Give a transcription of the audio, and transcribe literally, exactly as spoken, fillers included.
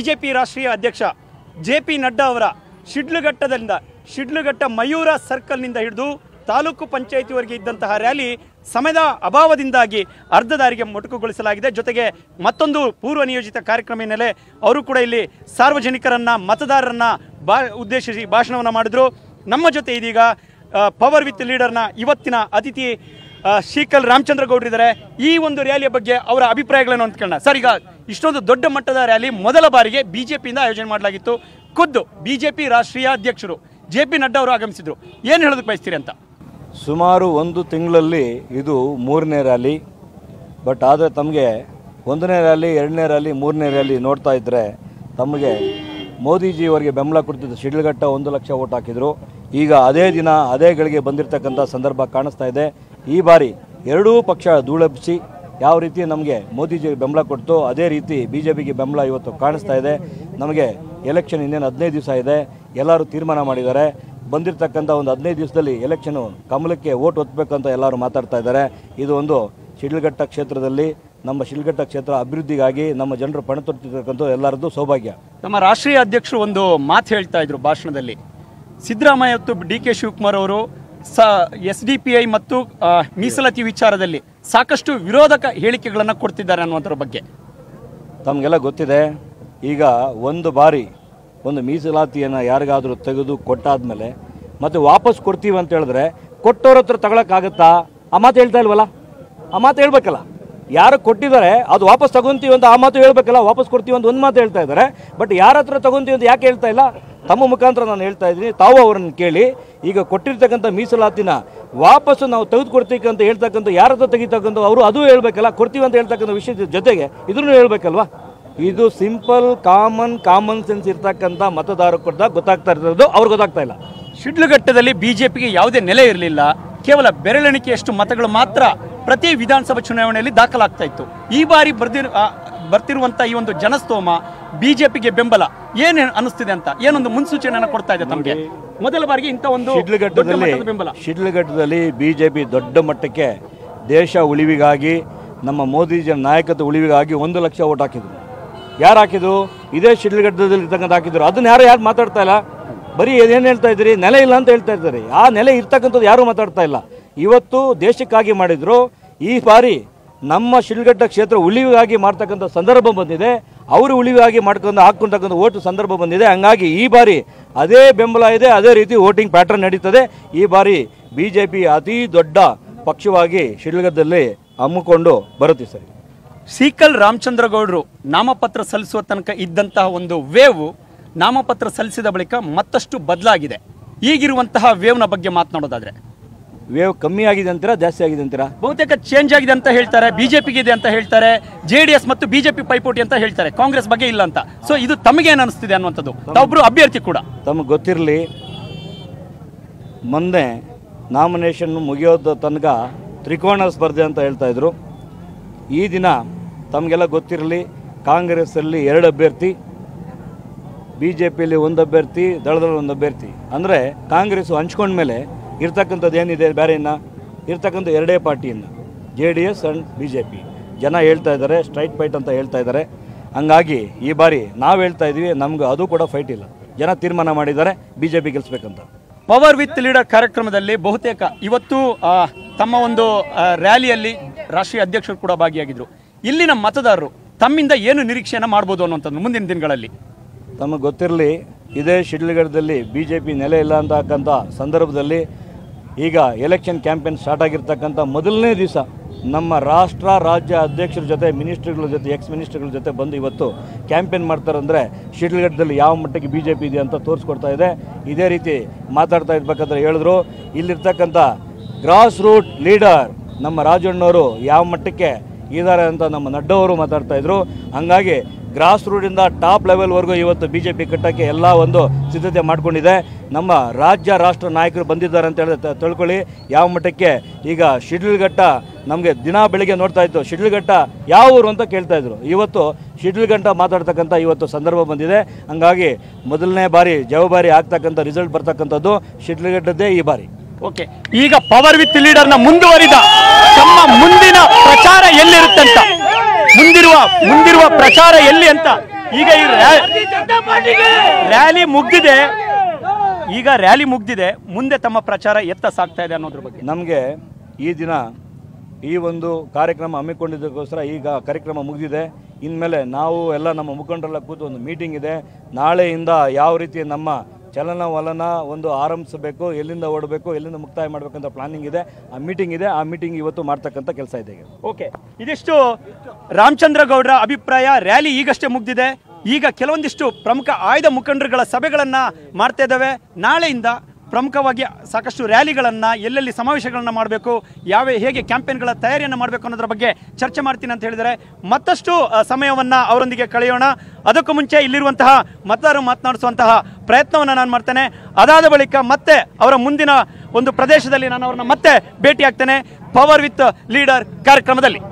BJP ರಾಷ್ಟ್ರೀಯ ಅಧ್ಯಕ್ಷ J P Nadda ಅವರ ಶಿಡ್ಲಘಟ್ಟದಿಂದ ಶಿಡ್ಲಘಟ್ಟ ಮಯೂರ ಸರ್ಕಲ್ನಿಂದ ಹಿಡಿದು ತಾಲೂಕು ಪಂಚಾಯಿತಿವರೆಗೆ ಇದ್ದಂತಹ ರ್ಯಾಲಿ ಸಮಯದ ಅಭಾವದಿಂದಾಗಿ ಅರ್ಧ ದಾರಿಗೆ ಮೊಟಕುಗೊಳಿಸಲಾಗಿದೆ. ಜೊತೆಗೆ ಮತ್ತೊಂದು ಪೂರ್ವ ನಿಯೋಜಿತ ಕಾರ್ಯಕ್ರಮ ಹಿನ್ನೆಲೆ ಅವರು ಕೂಡ ಇಲ್ಲಿ ಸಾರ್ವಜನಿಕರನ್ನ ಮತದಾರರನ್ನ ಬಾ ಉದ್ದೇಶಿಸಿ ಭಾಷಣವನ್ನು ಮಾಡಿದ್ರು. ನಮ್ಮ ಜೊತೆ ಇದೀಗ ಪವರ್ ವಿತ್ ಲೀಡರ್ನ ಇವತ್ತಿನ ಅತಿಥಿ ಶೀಕಲ್ ರಾಮಚಂದ್ರ ಗೌಡ್ರಿದ್ದಾರೆ. ಈ ಒಂದು ರ್ಯಾಲಿಯ ಬಗ್ಗೆ ಅವರ ಅಭಿಪ್ರಾಯಗಳನ್ನು ಅಂದ್ಕೊಳ್ಳೋಣ. ಸರ್, ಈಗ ಇಷ್ಟೊಂದು ದೊಡ್ಡ ಮಟ್ಟದ ರ್ಯಾಲಿ ಮೊದಲ ಬಾರಿಗೆ ಬಿಜೆಪಿಯಿಂದ ಆಯೋಜನೆ ಮಾಡಲಾಗಿತ್ತು. ಖುದ್ದು ಬಿಜೆಪಿ ರಾಷ್ಟ್ರೀಯ ಅಧ್ಯಕ್ಷರು ಜೆ ಪಿ ನಡ್ಡಾ ಅವರು ಆಗಮಿಸಿದ್ರು. ಏನು ಹೇಳೋದಕ್ಕೆ ಬಯಸ್ತೀರಿ ಅಂತ? ಸುಮಾರು ಒಂದು ತಿಂಗಳಲ್ಲಿ ಇದು ಮೂರನೇ ರ್ಯಾಲಿ. ಬಟ್ ಆದರೆ ತಮಗೆ ಒಂದನೇ ರ್ಯಾಲಿ, ಎರಡನೇ ರ್ಯಾಲಿ, ಮೂರನೇ ರ್ಯಾಲಿ ನೋಡ್ತಾ ಇದ್ದರೆ ತಮಗೆ ಮೋದಿಜಿಯವರಿಗೆ ಬೆಂಬಲ ಕೊಡ್ತಿದ್ದ ಶಿಡ್ಲಘಟ್ಟ ಒಂದು ಲಕ್ಷ ಓಟ್ ಹಾಕಿದರು. ಈಗ ಅದೇ ದಿನ ಅದೇ ಗಳಿಗೆ ಬಂದಿರತಕ್ಕಂಥ ಸಂದರ್ಭ ಕಾಣಿಸ್ತಾ ಇದೆ. ಈ ಬಾರಿ ಎರಡೂ ಪಕ್ಷ ಧೂಳೆಬ್ಬಿಸಿ ಯಾವ ರೀತಿ ನಮಗೆ ಮೋದಿಜಿಗೆ ಬೆಂಬಲ ಕೊಡ್ತು ಅದೇ ರೀತಿ ಬಿ ಜೆ ಪಿಗೆ ಬೆಂಬಲ ಇವತ್ತು ಕಾಣಿಸ್ತಾ ಇದೆ. ನಮಗೆ ಎಲೆಕ್ಷನ್ ಇನ್ನೇನು ಹದಿನೈದು ದಿವಸ ಇದೆ. ಎಲ್ಲರೂ ತೀರ್ಮಾನ ಮಾಡಿದ್ದಾರೆ. ಬಂದಿರತಕ್ಕಂಥ ಒಂದು ಹದಿನೈದು ದಿವಸದಲ್ಲಿ ಎಲೆಕ್ಷನು ಕಮಲಕ್ಕೆ ಓಟ್ ಒತ್ತಬೇಕಂತ ಎಲ್ಲರೂ ಮಾತಾಡ್ತಾ ಇದ್ದಾರೆ. ಇದು ಒಂದು ಶಿಡ್ಲಘಟ್ಟ ಕ್ಷೇತ್ರದಲ್ಲಿ ನಮ್ಮ ಶಿಡ್ಲಘಟ್ಟ ಕ್ಷೇತ್ರ ಅಭಿವೃದ್ಧಿಗಾಗಿ ನಮ್ಮ ಜನರು ಪಣ ತೊಟ್ಟಿರ್ತಕ್ಕಂಥ ಎಲ್ಲರದ್ದು ಸೌಭಾಗ್ಯ. ನಮ್ಮ ರಾಷ್ಟ್ರೀಯ ಅಧ್ಯಕ್ಷರು ಒಂದು ಮಾತು ಹೇಳ್ತಾ ಇದ್ರು ಭಾಷಣದಲ್ಲಿ. ಸಿದ್ದರಾಮಯ್ಯ ಮತ್ತು ಡಿ ಕೆ ಶಿವಕುಮಾರ್ ಅವರು ಸ ಎಸ್ ಡಿ ಪಿ ಐ ಮತ್ತು ಮೀಸಲಾತಿ ವಿಚಾರದಲ್ಲಿ ಸಾಕಷ್ಟು ವಿರೋಧಕ ಹೇಳಿಕೆಗಳನ್ನು ಕೊಡ್ತಿದ್ದಾರೆ ಅನ್ನುವಂಥದ್ರ ಬಗ್ಗೆ ತಮಗೆಲ್ಲ ಗೊತ್ತಿದೆ. ಈಗ ಒಂದು ಬಾರಿ ಒಂದು ಮೀಸಲಾತಿಯನ್ನು ಯಾರಿಗಾದರೂ ತೆಗೆದು ಕೊಟ್ಟಾದ್ಮೇಲೆ ಮತ್ತೆ ವಾಪಸ್ ಕೊಡ್ತೀವಿ ಅಂತ ಹೇಳಿದ್ರೆ ಕೊಟ್ಟವ್ರ ಹತ್ರ ತಗೊಳಕ್ಕಾಗತ್ತಾ? ಆ ಮಾತು ಹೇಳ್ತಾ ಇಲ್ವಲ್ಲ? ಆ ಮಾತು ಹೇಳ್ಬೇಕಲ್ಲ. ಯಾರು ಕೊಟ್ಟಿದ್ದಾರೆ ಅದು ವಾಪಸ್ ತಗೊಂತೀವಿ ಅಂತ ಆ ಮಾತು ಹೇಳ್ಬೇಕಲ್ಲ. ವಾಪಸ್ ಕೊಡ್ತೀವಿ ಅಂತ ಒಂದು ಮಾತು ಹೇಳ್ತಾ ಇದ್ದಾರೆ. ಬಟ್ ಯಾರ ಹತ್ರ ತಗೊಂತೀವಿ ಅಂತ ಯಾಕೆ ಹೇಳ್ತಾ ಇಲ್ಲ? ತಮ್ಮ ಮುಖಾಂತರ ನಾನು ಹೇಳ್ತಾ ಇದ್ದೀನಿ, ತಾವು ಅವರನ್ನು ಕೇಳಿ. ಈಗ ಕೊಟ್ಟಿರ್ತಕ್ಕಂಥ ಮೀಸಲಾತಿನ ವಾಪಸ್ಸು ನಾವು ತೆಗೆದುಕೊಡ್ತೀವಿ ಅಂತ ಹೇಳ್ತಕ್ಕಂಥ ಯಾರ ಹತ್ರ ತೆಗಿತಕ್ಕಂಥ ಅವರು ಅದು ಹೇಳ್ಬೇಕಲ್ಲ. ಕೊಡ್ತೀವಿ ಅಂತ ಹೇಳ್ತಕ್ಕಂಥ ವಿಷಯದ ಜೊತೆಗೆ ಇದನ್ನು ಹೇಳ್ಬೇಕಲ್ವಾ? ಇದು ಸಿಂಪಲ್ ಕಾಮನ್ ಕಾಮನ್ ಸೆನ್ಸ್ ಇರ್ತಕ್ಕಂಥ ಮತದಾರ ಕೊಟ್ಟಾಗ ಗೊತ್ತಾಗ್ತಾ ಇರೋದು ಅವ್ರಿಗೆ ಗೊತ್ತಾಗ್ತಾ ಇಲ್ಲ. ಶಿಡ್ಲಘಟ್ಟದಲ್ಲಿ ಬಿಜೆಪಿಗೆ ಯಾವುದೇ ನೆಲೆ ಇರಲಿಲ್ಲ. ಕೇವಲ ಬೆರಳೆಣಿಕೆಯಷ್ಟು ಮತಗಳು ಮಾತ್ರ ಪ್ರತಿ ವಿಧಾನಸಭಾ ಚುನಾವಣೆಯಲ್ಲಿ ದಾಖಲಾಗ್ತಾ ಇತ್ತು. ಈ ಬಾರಿ ಬರ್ದಿರ ಬರ್ತಿರುವಂತ ಈ ಒಂದು ಜನಸ್ತೋಮ ಬಿಜೆಪಿಗೆ ಬೆಂಬಲ ಏನು ಅನಿಸ್ತಿದೆ ಅಂತ ಏನೊಂದು ಮುನ್ಸೂಚನೆಯನ್ನು ಕೊಡ್ತಾ ಇದೆ ತಮಗೆ? ಮೊದಲ ಬಾರಿಗೆ ಇಂಥ ಒಂದು ಶಿಡ್ಲಘಟ್ಟದಲ್ಲಿ ಬೆಂಬಲ ಶಿಡ್ಲಘಟ್ಟದಲ್ಲಿ ಬಿಜೆಪಿ ದೊಡ್ಡ ಮಟ್ಟಕ್ಕೆ ದೇಶ ಉಳಿವಿಗಾಗಿ ನಮ್ಮ ಮೋದಿಜಿಯ ನಾಯಕತ್ವ ಉಳಿವಿಗಾಗಿ ಒಂದು ಲಕ್ಷ ಓಟ್ ಹಾಕಿದ್ರು. ಯಾರು ಹಾಕಿದ್ರು? ಇದೇ ಶಿಡ್ಲಘಟ್ಟದಲ್ಲಿ ಇರ್ತಕ್ಕಂಥ ಹಾಕಿದ್ರು. ಅದನ್ನ ಯಾರು ಯಾರು ಮಾತಾಡ್ತಾ ಇಲ್ಲ. ಬರೀ ಏನು ಹೇಳ್ತಾ ಇದ್ದೀರಿ? ನೆಲೆ ಇಲ್ಲ ಅಂತ ಹೇಳ್ತಾ ಇದ್ದಾರೆ. ಆ ನೆಲೆ ಇರ್ತಕ್ಕಂಥದ್ದು ಯಾರು ಮಾತಾಡ್ತಾ ಇಲ್ಲ. ಇವತ್ತು ದೇಶಕ್ಕಾಗಿ ಮಾಡಿದ್ರು. ಈ ಬಾರಿ ನಮ್ಮ ಶಿಡ್ಲಘಟ್ಟ ಕ್ಷೇತ್ರ ಉಳಿವಿಗಾಗಿ ಮಾಡ್ತಕ್ಕಂಥ ಸಂದರ್ಭ ಬಂದಿದೆ. ಅವರು ಉಳಿವಿಗಾಗಿ ಮಾಡ್ಕೊಂಡು ಹಾಕ್ಕೊಂತಕ್ಕಂಥ ಓಟು ಸಂದರ್ಭ ಬಂದಿದೆ. ಹಂಗಾಗಿ ಈ ಬಾರಿ ಅದೇ ಬೆಂಬಲ ಇದೆ, ಅದೇ ರೀತಿ ವೋಟಿಂಗ್ ಪ್ಯಾಟರ್ನ್ ನಡೀತದೆ. ಈ ಬಾರಿ ಬಿ ಜೆ ಪಿ ಅತಿ ದೊಡ್ಡ ಪಕ್ಷವಾಗಿ ಶಿಡ್ಲಘಟ್ಟದಲ್ಲಿ ಹಮ್ಮಿಕೊಂಡು ಬರುತ್ತೆ. ಸರಿ, ಶೀಕಲ್ ರಾಮಚಂದ್ರ ಗೌಡರು ನಾಮಪತ್ರ ಸಲ್ಲಿಸುವ ತನಕ ಇದ್ದಂತಹ ಒಂದು ವೇವ್ ನಾಮಪತ್ರ ಸಲ್ಲಿಸಿದ ಬಳಿಕ ಮತ್ತಷ್ಟು ಬದಲಾಗಿದೆ. ಈಗಿರುವಂತಹ ವೇವ್ನ ಬಗ್ಗೆ ಮಾತನಾಡೋದಾದ್ರೆ ವೇವ್ ಕಮ್ಮಿ ಆಗಿದೆ ಅಂತೀರಾ, ಜಾಸ್ತಿ ಆಗಿದೆ ಅಂತೀರಾ? ಬಹುತೇಕ ಚೇಂಜ್ ಆಗಿದೆ ಅಂತ ಹೇಳ್ತಾರೆ. ಬಿಜೆಪಿಗೆ ಇದೆ ಅಂತ ಹೇಳ್ತಾರೆ. ಜೆ ಡಿ ಎಸ್ ಮತ್ತು ಬಿಜೆಪಿ ಪೈಪೋಟಿ ಅಂತ ಹೇಳ್ತಾರೆ. ಕಾಂಗ್ರೆಸ್ ಬಗ್ಗೆ ಇಲ್ಲ ಅಂತ. ಸೊ ಇದು ತಮಗೇನು ಅನಿಸ್ತಿದೆ ಅನ್ನುವಂಥದ್ದು? ತಾವೊಬ್ರು ಅಭ್ಯರ್ಥಿ ಕೂಡ. ತಮಗೆ ಗೊತ್ತಿರಲಿ, ಮೊನ್ನೆ ನಾಮಿನೇಷನ್ ಮುಗಿಯೋದ ತನಕ ತ್ರಿಕೋಣ ಸ್ಪರ್ಧೆ ಅಂತ ಹೇಳ್ತಾ ಇದ್ರು. ಈ ದಿನ ತಮಗೆಲ್ಲ ಗೊತ್ತಿರಲಿ, ಕಾಂಗ್ರೆಸ್ಸಲ್ಲಿ ಎರಡು ಅಭ್ಯರ್ಥಿ, ಬಿ ಜೆ ಪಿಯಲ್ಲಿ ಒಂದು ಅಭ್ಯರ್ಥಿ, ದಳದಲ್ಲಿ ಒಂದು ಅಭ್ಯರ್ಥಿ. ಅಂದರೆ ಕಾಂಗ್ರೆಸ್ಸು ಹಂಚ್ಕೊಂಡ್ಮೇಲೆ ಇರ್ತಕ್ಕಂಥದ್ದು ಏನಿದೆ ಬೇರೆ ಇನ್ನು ಇರ್ತಕ್ಕಂಥ ಎರಡೇ ಪಾರ್ಟಿಯನ್ನು, J D S and B J P. ಜನ ಹೇಳ್ತಾ ಇದ್ದಾರೆ ಸ್ಟ್ರೈಟ್ ಫೈಟ್ ಅಂತ ಹೇಳ್ತಾ ಇದ್ದಾರೆ. ಹಂಗಾಗಿ ಈ ಬಾರಿ ನಾವು ಹೇಳ್ತಾ ಇದ್ದೀವಿ, ನಮ್ಗೆ ಅದು ಕೂಡ ಫೈಟ್ ಇಲ್ಲ. ಜನ ತೀರ್ಮಾನ ಮಾಡಿದ್ದಾರೆ ಬಿ ಜೆ ಪಿ ಗೆಲ್ಲಿಸ್ಬೇಕಂತ. ಪವರ್ ವಿತ್ ಲೀಡರ್ ಕಾರ್ಯಕ್ರಮದಲ್ಲಿ ಬಹುತೇಕ ಇವತ್ತು ತಮ್ಮ ಒಂದು ರ್ಯಾಲಿಯಲ್ಲಿ ರಾಷ್ಟ್ರೀಯ ಅಧ್ಯಕ್ಷರು ಕೂಡ ಭಾಗಿಯಾಗಿದ್ದರು. ಇಲ್ಲಿನ ಮತದಾರರು ತಮ್ಮಿಂದ ಏನು ನಿರೀಕ್ಷೆಯನ್ನು ಮಾಡ್ಬೋದು ಅನ್ನುವಂಥದ್ದು ಮುಂದಿನ ದಿನಗಳಲ್ಲಿ? ತಮಗೆ ಗೊತ್ತಿರಲಿ, ಇದೇ ಶಿಡ್ಲಘಟ್ಟದಲ್ಲಿ ಬಿ ಜೆ ಪಿ ನೆಲೆ ಇಲ್ಲ ಅಂತಕ್ಕಂಥ ಸಂದರ್ಭದಲ್ಲಿ ಈಗ ಎಲೆಕ್ಷನ್ ಕ್ಯಾಂಪೇನ್ ಸ್ಟಾರ್ಟ್ ಆಗಿರ್ತಕ್ಕಂಥ ಮೊದಲನೇ ದಿವಸ ನಮ್ಮ ರಾಷ್ಟ್ರ ರಾಜ್ಯ ಅಧ್ಯಕ್ಷರ ಜೊತೆ ಮಿನಿಸ್ಟ್ರಿಗಳ ಜೊತೆ ಎಕ್ಸ್ ಮಿನಿಸ್ಟ್ರಿಗಳ ಜೊತೆ ಬಂದು ಇವತ್ತು ಕ್ಯಾಂಪೇನ್ ಮಾಡ್ತಾರಂದರೆ ಶಿಡ್ಲಘಟ್ಟದಲ್ಲಿ ಯಾವ ಮಟ್ಟಕ್ಕೆ ಬಿ ಜೆ ಪಿ ಇದೆ ಅಂತ ತೋರಿಸ್ಕೊಡ್ತಾ ಇದೆ. ಇದೇ ರೀತಿ ಮಾತಾಡ್ತಾ ಇರ್ಬೇಕಾದ್ರೆ ಹೇಳಿದ್ರು, ಇಲ್ಲಿರ್ತಕ್ಕಂಥ ಗ್ರಾಸ್ ರೂಟ್ ಲೀಡರ್ ನಮ್ಮ ರಾಜಣ್ಣವರು ಯಾವ ಮಟ್ಟಕ್ಕೆ ಇದ್ದಾರೆ ಅಂತ ನಮ್ಮ ನಡ್ಡಾ ಅವರು ಮಾತಾಡ್ತಾ ಇದ್ರು. ಹಂಗಾಗಿ ಗ್ರಾಸ್ ರೂಟಿಂದ ಟಾಪ್ ಲೆವೆಲ್ವರೆಗೂ ಇವತ್ತು ಬಿ ಜೆ ಪಿ ಕಟ್ಟಕ್ಕೆ ಎಲ್ಲ ಒಂದು ಸಿದ್ಧತೆ ಮಾಡ್ಕೊಂಡಿದೆ. ನಮ್ಮ ರಾಜ್ಯ ರಾಷ್ಟ್ರ ನಾಯಕರು ಬಂದಿದ್ದಾರೆ ಅಂತ ಹೇಳಿ ತಿಳ್ಕೊಳ್ಳಿ ಯಾವ ಮಟ್ಟಕ್ಕೆ. ಈಗ ಶಿಡ್ಲಘಟ್ಟ ನಮಗೆ ದಿನ ಬೆಳಿಗ್ಗೆ ನೋಡ್ತಾ ಇತ್ತು, ಶಿಡ್ಲಘಟ್ಟ ಯಾವ ಊರು ಅಂತ ಕೇಳ್ತಾ ಇದ್ರು. ಇವತ್ತು ಶಿಡ್ಲಘಟ್ಟ ಮಾತಾಡ್ತಕ್ಕಂಥ ಇವತ್ತು ಸಂದರ್ಭ ಬಂದಿದೆ. ಹಂಗಾಗಿ ಮೊದಲನೇ ಬಾರಿ ಜವಾಬ್ದಾರಿ ಆಗ್ತಕ್ಕಂಥ ರಿಸಲ್ಟ್ ಬರ್ತಕ್ಕಂಥದ್ದು ಶಿಡ್ಲಘಟ್ಟದ್ದೇ ಈ ಬಾರಿ. ಓಕೆ, ಈಗ ಪವರ್ ವಿತ್ ಲೀಡರ್ನ ಮುಂದುವರಿದ ತಮ್ಮ ಮುಂದಿನ ಪ್ರಚಾರ ಎಲ್ಲಿರುತ್ತೆ ಅಂತ ಮುಂದಿರುವ ಮುಂದಿರುವ ಪ್ರಚಾರ ಎಲ್ಲಿ ಅಂತ ಈಗ ಈ ರ್ಯಾಲಿ ಮುಗ್ದಿದೆ, ಈಗ ರ್ಯಾಲಿ ಮುಗ್ದಿದೆ, ಮುಂದೆ ತಮ್ಮ ಪ್ರಚಾರ ಎತ್ತ ಸಾಗ್ತಾ ಇದೆ ಅನ್ನೋದ್ರ ಬಗ್ಗೆ ನಮಗೆ ಈ ದಿನ ಈ ಒಂದು ಕಾರ್ಯಕ್ರಮ ಹಮ್ಮಿಕೊಂಡಿದ್ದಕ್ಕೋಸ್ಕರ ಈಗ ಕಾರ್ಯಕ್ರಮ ಮುಗಿದಿದೆ. ಇನ್ಮೇಲೆ ನಾವು ಎಲ್ಲ ನಮ್ಮ ಮುಖಂಡರೆಲ್ಲ ಕೂತು ಒಂದು ಮೀಟಿಂಗ್ ಇದೆ. ನಾಳೆಯಿಂದ ಯಾವ ರೀತಿ ನಮ್ಮ ಚಲನವಲನ ಒಂದು ಆರಂಭಿಸಬೇಕು, ಎಲ್ಲಿಂದ ಓಡಬೇಕು, ಎಲ್ಲಿಂದ ಮುಕ್ತಾಯ ಮಾಡಬೇಕಂತ ಪ್ಲಾನಿಂಗ್ ಇದೆ. ಆ ಮೀಟಿಂಗ್ ಇದೆ, ಆ ಮೀಟಿಂಗ್ ಇವತ್ತು ಮಾಡ್ತಕ್ಕಂಥ ಕೆಲಸ ಇದೆ. ಓಕೆ, ಇದಿಷ್ಟು ರಾಮಚಂದ್ರ ಗೌಡರ ಅಭಿಪ್ರಾಯ. ರ್ಯಾಲಿ ಈಗಷ್ಟೇ ಮುಗ್ದಿದೆ. ಈಗ ಕೆಲವೊಂದಿಷ್ಟು ಪ್ರಮುಖ ಆಯ್ದ ಮುಖಂಡರುಗಳ ಸಭೆಗಳನ್ನು ಮಾಡ್ತಾ ಇದ್ದಾವೆ. ನಾಳೆಯಿಂದ ಪ್ರಮುಖವಾಗಿ ಸಾಕಷ್ಟು ರ್ಯಾಲಿಗಳನ್ನು, ಎಲ್ಲೆಲ್ಲಿ ಸಮಾವೇಶಗಳನ್ನು ಮಾಡಬೇಕು, ಯಾವ ಹೇಗೆ ಕ್ಯಾಂಪೇನ್ಗಳ ತಯಾರಿಯನ್ನು ಮಾಡಬೇಕು ಅನ್ನೋದ್ರ ಬಗ್ಗೆ ಚರ್ಚೆ ಮಾಡ್ತೀನಿ ಅಂತ ಹೇಳಿದರೆ ಮತ್ತಷ್ಟು ಸಮಯವನ್ನು ಅವರೊಂದಿಗೆ ಕಳೆಯೋಣ. ಅದಕ್ಕೂ ಮುಂಚೆ ಇಲ್ಲಿರುವಂತಹ ಮತದಾರರು ಮಾತನಾಡಿಸುವಂತಹ ಪ್ರಯತ್ನವನ್ನು ನಾನು ಮಾಡ್ತೇನೆ. ಅದಾದ ಬಳಿಕ ಮತ್ತೆ ಅವರ ಮುಂದಿನ ಒಂದು ಪ್ರದೇಶದಲ್ಲಿ ನಾನು ಅವ್ರನ್ನ ಮತ್ತೆ ಭೇಟಿ ಆಗ್ತೇನೆ ಪವರ್ ವಿತ್ ಲೀಡರ್ ಕಾರ್ಯಕ್ರಮದಲ್ಲಿ.